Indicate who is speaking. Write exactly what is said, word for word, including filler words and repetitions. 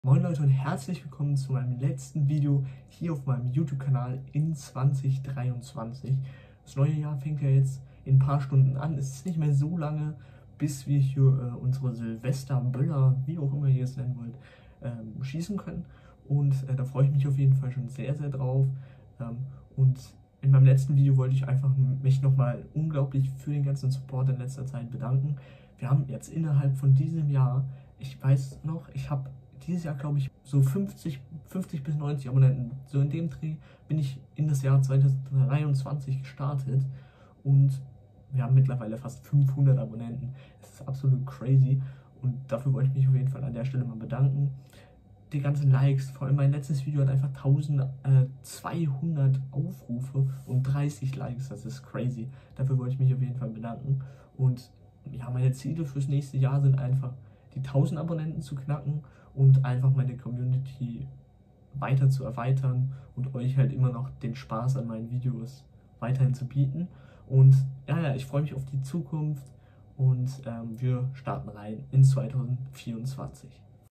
Speaker 1: Moin Leute und herzlich willkommen zu meinem letzten Video hier auf meinem YouTube-Kanal in zwanzig dreiundzwanzig. Das neue Jahr fängt ja jetzt in ein paar Stunden an. Es ist nicht mehr so lange, bis wir hier äh, unsere Silvester-Böller, wie auch immer ihr es nennen wollt, ähm, schießen können. Und äh, da freue ich mich auf jeden Fall schon sehr, sehr drauf. Ähm, und in meinem letzten Video wollte ich einfach mich nochmal unglaublich für den ganzen Support in letzter Zeit bedanken. Wir haben jetzt innerhalb von diesem Jahr, ich weiß noch, ich habe dieses Jahr, glaube ich, so fünfzig, fünfzig bis neunzig Abonnenten. So in dem Dreh bin ich in das Jahr zwanzig dreiundzwanzig gestartet und wir haben mittlerweile fast fünfhundert Abonnenten. Das ist absolut crazy und dafür wollte ich mich auf jeden Fall an der Stelle mal bedanken. Die ganzen Likes, vor allem mein letztes Video hat einfach eintausendzweihundert Aufrufe und dreißig Likes, das ist crazy. Dafür wollte ich mich auf jeden Fall bedanken. Und ja, meine Ziele fürs nächste Jahr sind einfach, die tausend Abonnenten zu knacken und einfach meine Community weiter zu erweitern und euch halt immer noch den Spaß an meinen Videos weiterhin zu bieten. Und ja, ja, ich freue mich auf die Zukunft und ähm, wir starten rein in zwanzig vierundzwanzig.